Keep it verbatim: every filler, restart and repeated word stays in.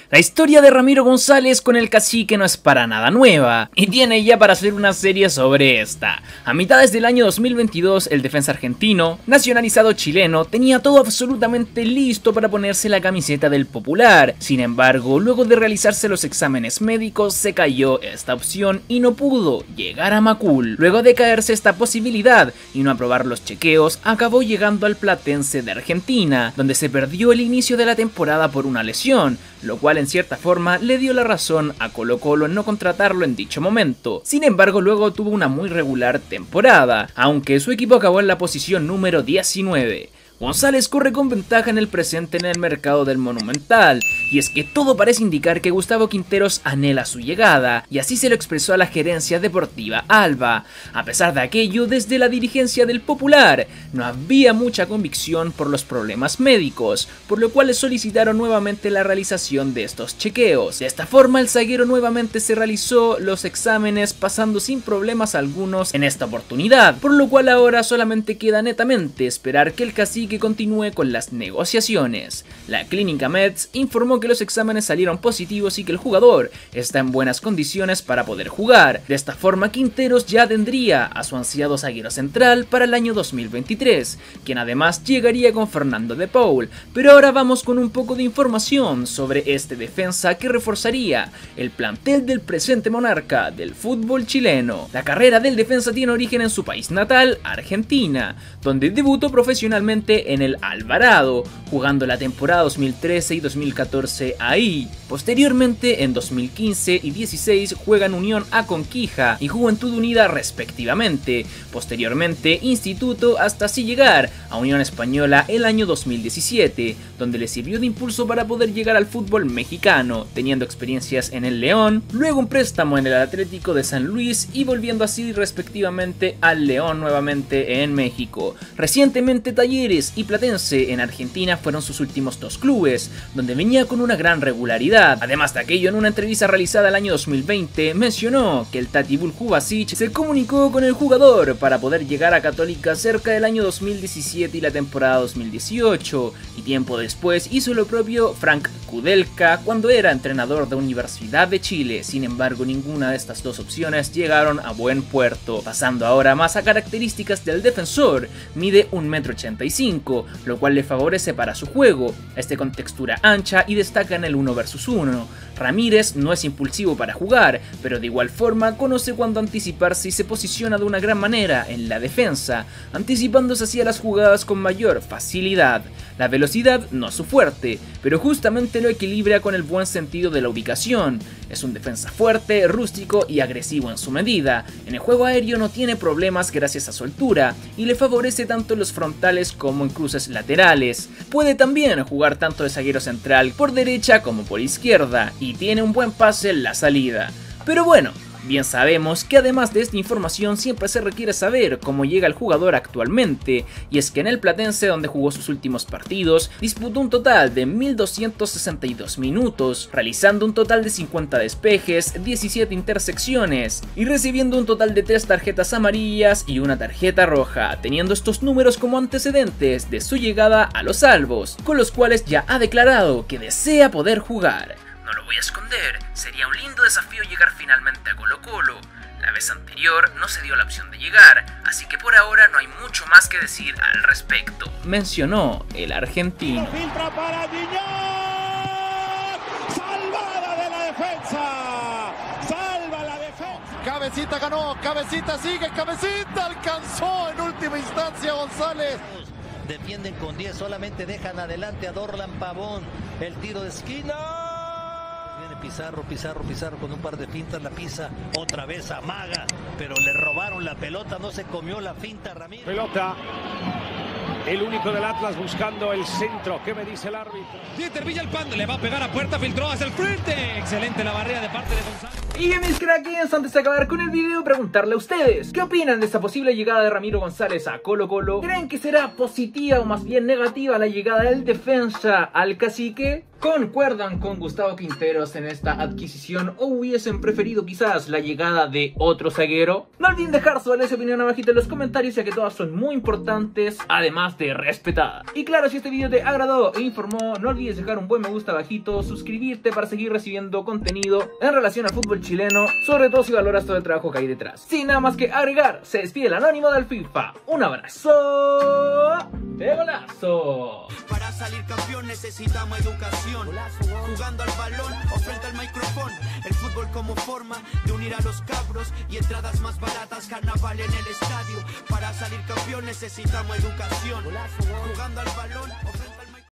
La historia de Ramiro González con el Cacique no es para nada nueva, y tiene ya para hacer una serie sobre esta. A mitades del año dos mil veintidós, el defensa argentino, nacionalizado chileno, tenía todo absolutamente listo para ponerse la camiseta del Popular. Sin embargo, luego de realizarse los exámenes médicos, se cayó esta opción y no pudo llegar a Macul. Luego de caerse esta posibilidad y no aprobar los chequeos, acabó llegando al Platense de Argentina, donde se perdió el inicio de la temporada por una lesión, lo cual en cierta forma le dio la razón a Colo Colo en no contratarlo en dicho momento. Sin embargo, luego tuvo una muy regular temporada, aunque su equipo acabó en la posición número diecinueve. González corre con ventaja en el presente en el mercado del Monumental, y es que todo parece indicar que Gustavo Quinteros anhela su llegada, y así se lo expresó a la gerencia deportiva Alba. A pesar de aquello, desde la dirigencia del Popular no había mucha convicción por los problemas médicos, por lo cual le solicitaron nuevamente la realización de estos chequeos. De esta forma, el zaguero nuevamente se realizó los exámenes, pasando sin problemas algunos en esta oportunidad, por lo cual ahora solamente queda netamente esperar que el Cacique que continúe con las negociaciones. La Clínica Mets informó que los exámenes salieron positivos y que el jugador está en buenas condiciones para poder jugar. De esta forma, Quinteros ya tendría a su ansiado zaguero central para el año dos mil veintitrés, quien además llegaría con Fernando de Paul. Pero ahora vamos con un poco de información sobre este defensa que reforzaría el plantel del presente monarca del fútbol chileno. La carrera del defensa tiene origen en su país natal, Argentina, donde debutó profesionalmente en el Alvarado, jugando la temporada dos mil trece y dos mil catorce ahí. Posteriormente, en dos mil quince y dieciséis juega en Unión Aconquija y Juventud Unida respectivamente. Posteriormente, Instituto, hasta así llegar a Unión Española el año dos mil diecisiete, donde le sirvió de impulso para poder llegar al fútbol mexicano, teniendo experiencias en el León, luego un préstamo en el Atlético de San Luis y volviendo así respectivamente al León nuevamente en México. Recientemente Talleres y Platense en Argentina fueron sus últimos dos clubes, donde venía con una gran regularidad. Además de aquello, en una entrevista realizada el año dos mil veinte, mencionó que el Tati Buljubasic se comunicó con el jugador para poder llegar a Católica cerca del año dos mil diecisiete y la temporada dos mil dieciocho, y tiempo después hizo lo propio Frank Kudelka cuando era entrenador de Universidad de Chile. Sin embargo, ninguna de estas dos opciones llegaron a buen puerto. Pasando ahora más a características del defensor, mide un metro ochenta y cinco, lo cual le favorece para su juego, este con textura ancha y destaca en el uno versus uno. Ramírez no es impulsivo para jugar, pero de igual forma conoce cuándo anticiparse y se posiciona de una gran manera en la defensa, anticipándose hacia las jugadas con mayor facilidad. La velocidad no es su fuerte, pero justamente lo equilibra con el buen sentido de la ubicación. Es un defensa fuerte, rústico y agresivo en su medida. En el juego aéreo no tiene problemas gracias a su altura y le favorece tanto en los frontales como en cruces laterales. Puede también jugar tanto de zaguero central por derecha como por izquierda y tiene un buen pase en la salida. Pero bueno, bien sabemos que además de esta información siempre se requiere saber cómo llega el jugador actualmente, y es que en el Platense, donde jugó sus últimos partidos, disputó un total de mil doscientos sesenta y dos minutos, realizando un total de cincuenta despejes, diecisiete intersecciones y recibiendo un total de tres tarjetas amarillas y una tarjeta roja, teniendo estos números como antecedentes de su llegada a los albos, con los cuales ya ha declarado que desea poder jugar. No lo voy a esconder, sería un lindo desafío llegar finalmente a Colo Colo. La vez anterior no se dio la opción de llegar, así que por ahora no hay mucho más que decir al respecto, mencionó el argentino. Filtra para Guiñac, salvada de la defensa, salva la defensa. Cabecita ganó, Cabecita sigue, Cabecita alcanzó en última instancia González. Defienden con diez, solamente dejan adelante a Dorlan Pavón, el tiro de esquina. Pizarro, Pizarro, Pizarro con un par de fintas, la pisa, otra vez amaga, pero le robaron la pelota, no se comió la finta Ramírez. Pelota, el único del Atlas buscando el centro, ¿qué me dice el árbitro? Dieter Villalpando le va a pegar a puerta, filtró hacia el frente, excelente la barrera de parte de González. Y bien, mis crackers, antes de acabar con el video, preguntarle a ustedes, ¿qué opinan de esta posible llegada de Ramiro González a Colo Colo? ¿Creen que será positiva o más bien negativa la llegada del defensa al Cacique? ¿Concuerdan con Gustavo Quinteros en esta adquisición o hubiesen preferido quizás la llegada de otro zaguero? No olviden dejar su valiosa opinión abajito en los comentarios, ya que todas son muy importantes, además de respetadas. Y claro, si este video te agradó e informó, no olvides dejar un buen me gusta abajito, suscribirte para seguir recibiendo contenido en relación al fútbol chileno, sobre todo si valoras todo el trabajo que hay detrás. Sin nada más que agregar, se despide el anónimo del FIFA. Un abrazo de golazo. Para salir campeón necesitamos educación, jugando al balón o frente al micrófono. El fútbol como forma de unir a los cabros y entradas más baratas, carnaval en el estadio. Para salir campeón necesitamos educación, jugando al balón o